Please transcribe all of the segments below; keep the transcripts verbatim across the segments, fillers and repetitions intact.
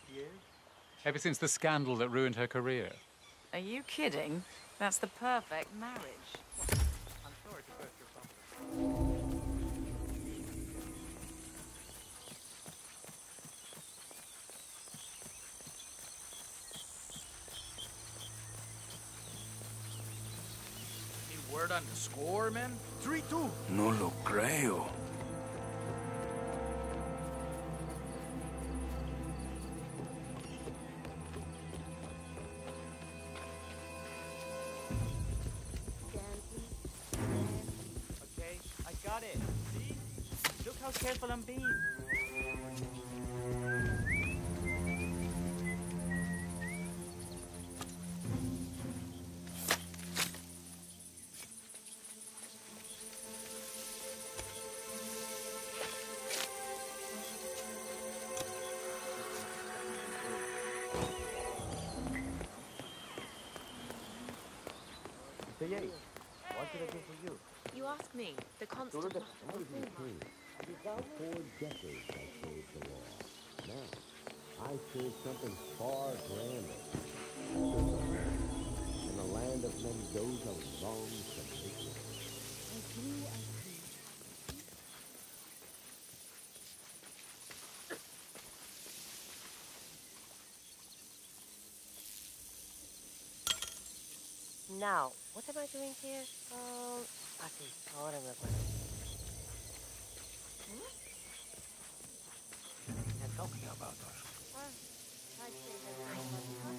years? Ever since the scandal that ruined her career. Are you kidding? That's the perfect marriage. I'm sorry to burst your bubble. Any word on the score, man? three two. No lo creo. Okay, I got it. See? Look how careful I'm being. What did I do for you? You ask me, the constant matter of thing. About four decades I saved the law. Now, I serve something far grander. In the land of Mendoza longs to make it. I grew up Now, what am I doing here? Um, I see. Ahora me acuerdo. They're talking about us. Ah, I see that I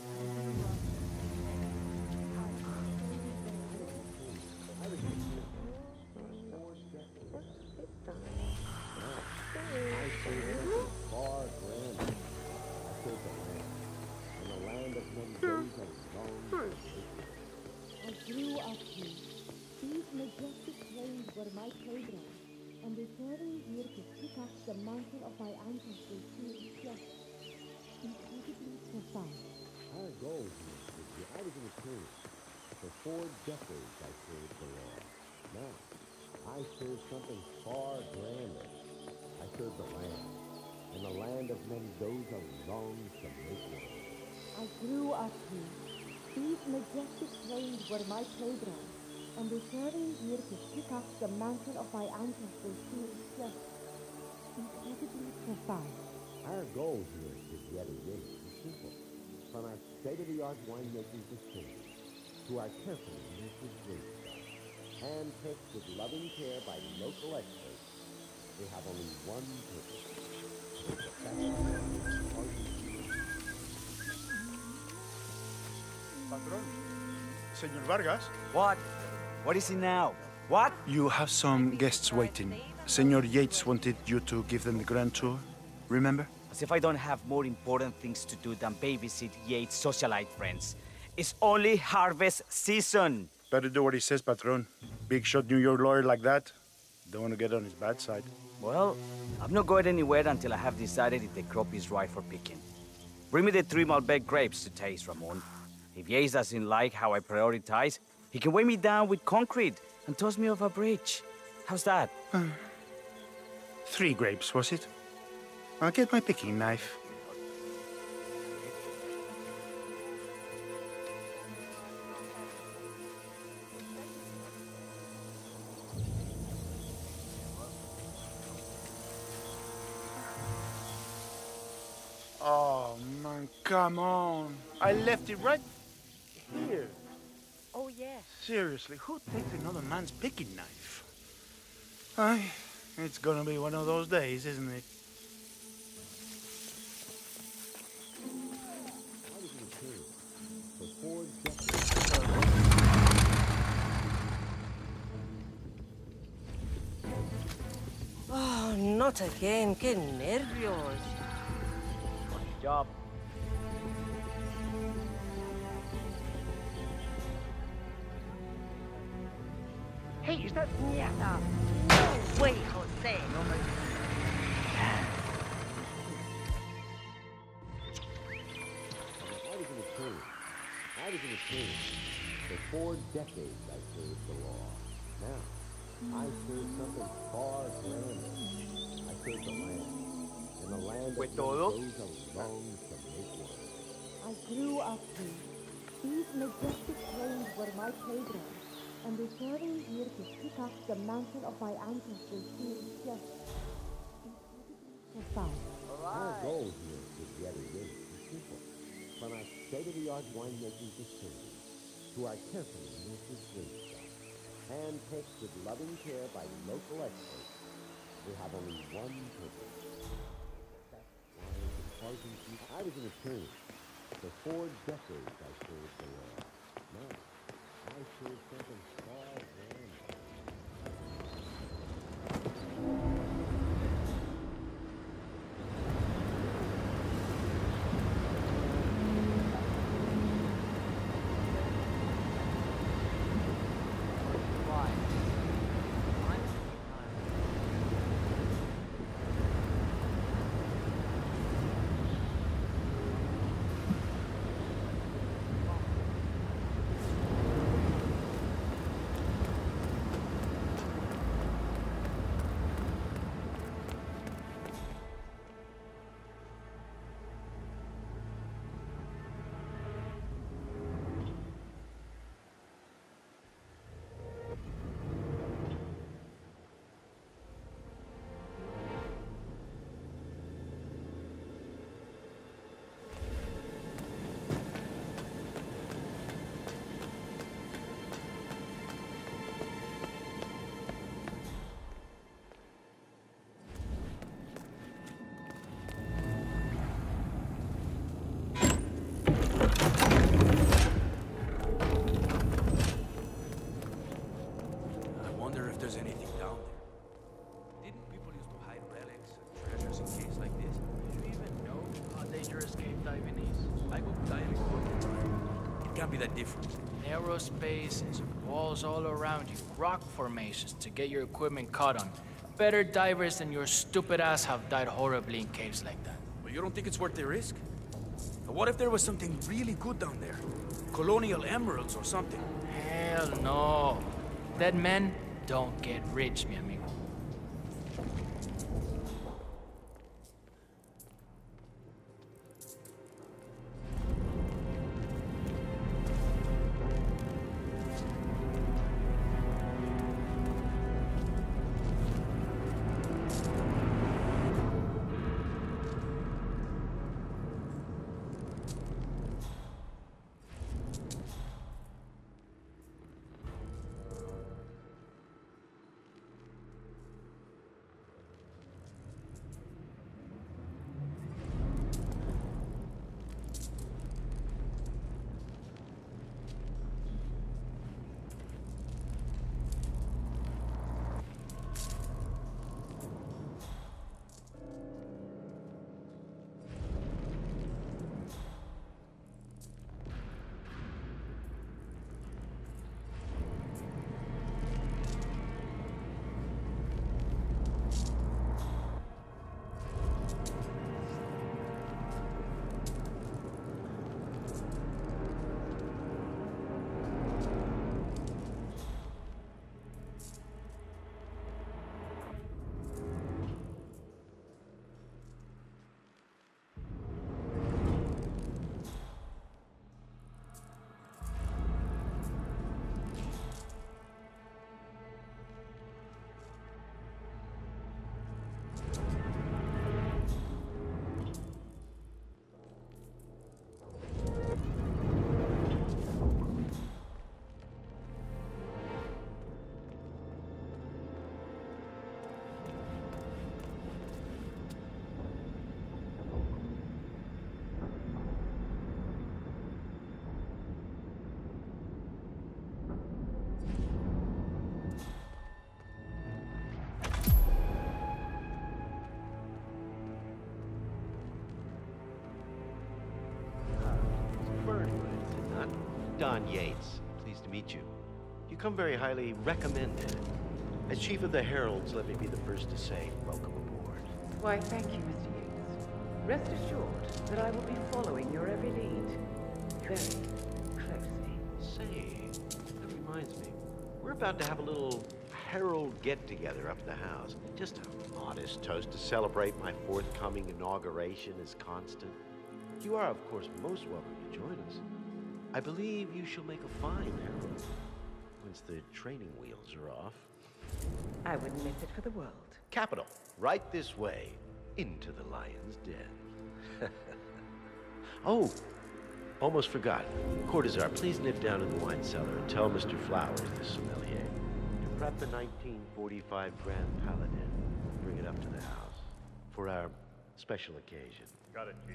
I serve something far grander. I serve the land. In the land of Mendoza longs to make it. I grew up here. These majestic plains were my playground, and returning here to pick up the mantle of my ancestors feels just incredibly profound. Our goal here is that I was in a cage. For four decades I served the law. Now, I serve something far grander. I serve the land. And the land of Mendoza longs to make it. I grew up here. These majestic plains were my playground, and returning here to pick up the mantle of my ancestors feels just incredibly profound. Our goal here is yet again simple. From our state-of-the-art winemaking facility to our carefully nurtured drink stock, hand-picked with loving care by local experts, they have only one purpose. To make the best Argentina. Patron, Señor Vargas. What? What is it now? What? You have some guests waiting. Senor Yates wanted you to give them the grand tour. Remember? As if I don't have more important things to do than babysit Yates' socialite friends. It's only harvest season. Better do what he says, Patron. Big shot New York lawyer like that. Don't want to get on his bad side. Well, I'm not going anywhere until I have decided if the crop is right for picking. Bring me the three Malbec grapes to taste, Ramon. If Yates doesn't like how I prioritize, he can weigh me down with concrete and toss me off a bridge. How's that? Uh, three grapes, was it? I'll get my picking knife. Oh, man, come on. I left it right here. Oh, yeah. Seriously, who takes another man's picking knife? Aye, it's gonna be one of those days, isn't it? I was in a cage for four decades. Oh, not again. Qué nervios. Job. Hey, is that mierda? No way, Jose. I was in a cage. I was in a cage. For four decades I served the law. Now, I serve something far grander. I serve the land. And the land ¿Fue of todo? Mendoza longs to make I grew up here. These majestic plains were my playground, and returning here to pick up the mantle of my ancestors seems just incredibly profound. Our goal here is yet again simple. From our state-of-the-art winemaking facility to our carefully nurtured grape stock, handpicked with loving care by local experts, we have only one purpose. That's why the sergeant, I was an attorney. For four decades I served the law. Now, I serve something far grand. Can't be that different. Narrow spaces, walls all around you, rock formations to get your equipment caught on. Better divers than your stupid ass have died horribly in caves like that. But you don't think it's worth the risk? What if there was something really good down there? Colonial emeralds or something? Hell no. Dead men don't get rich, mi amigo. Don Yates. Pleased to meet you. You come very highly recommended. As Chief of the Heralds, let me be the first to say, welcome aboard. Why, thank you, Mister Yates. Rest assured that I will be following your every lead. Very closely. Say, that reminds me. We're about to have a little Herald get-together up at the house. Just a modest toast to celebrate my forthcoming inauguration as Constant. You are, of course, most welcome to join us. I believe you shall make a fine herald once the training wheels are off. I wouldn't miss it for the world. Capital. Right this way, into the lion's den. Oh, almost forgot. Cortazar, please nip down to the wine cellar and tell Mister Flowers, the sommelier, to prep the nineteen forty-five Grand Paladin. Bring it up to the house for our special occasion. Got it, Chief.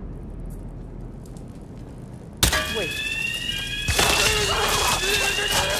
Wait.